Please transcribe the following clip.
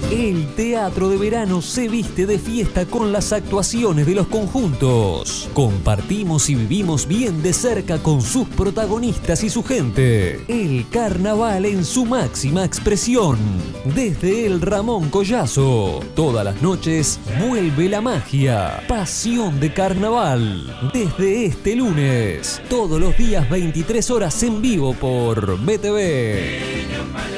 El Teatro de Verano se viste de fiesta con las actuaciones de los conjuntos. Compartimos y vivimos bien de cerca con sus protagonistas y su gente. El carnaval en su máxima expresión. Desde el Ramón Collazo. Todas las noches vuelve la magia. Pasión de carnaval. Desde este lunes. Todos los días 23 horas en vivo por BTV.